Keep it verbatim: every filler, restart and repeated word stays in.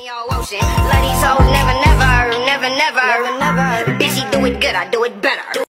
ocean. Love these hoes, never, never, never, never, never. Bitch, he do it good, I do it better.